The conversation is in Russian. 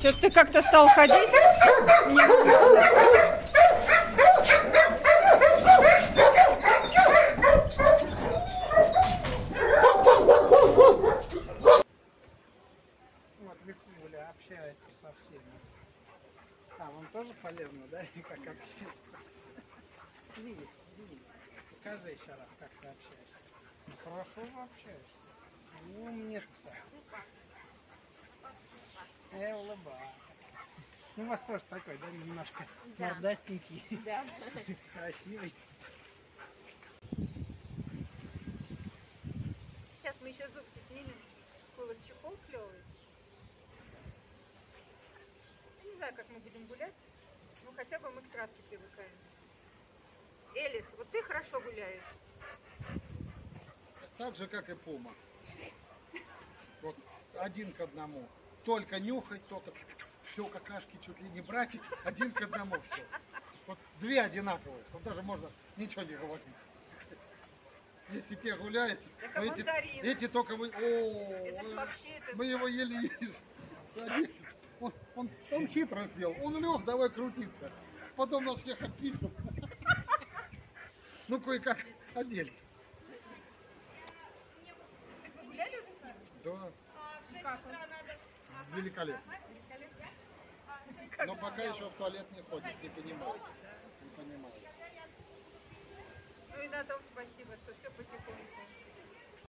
Что-то ты как-то стал ходить? Не Вот Викуля общается со всеми. А, вам тоже полезно, да? И как общается? Види. Покажи еще раз, как ты общаешься. Ну, хорошо же общаешься. Умница. Улыбайся. Ну, у вас тоже такой, да, немножко мордастенький. Да. Красивый. Сейчас мы еще зубки снимем. Какой у вас чехол клевый. Я не знаю, как мы будем гулять, но хотя бы мы к травке привыкаем. Элис, вот ты хорошо гуляешь. Так же, как и Пума. Вот один к одному. Только нюхать, только все какашки чуть ли не брать, один к одному все. Вот две одинаковые, вот даже можно ничего не говорить. Если те гуляют, то эти только вы. Это ж вообще это... Мы его еле он хитро сделал. Он лег, давай крутиться. Потом нас всех описал. Ну, кое-как одели. Вы гуляли уже с ним? Да. Как он? Великолепно. Но пока еще в туалет не ходит, не понимает. Не понимает. Ну и на том спасибо, что все потихоньку.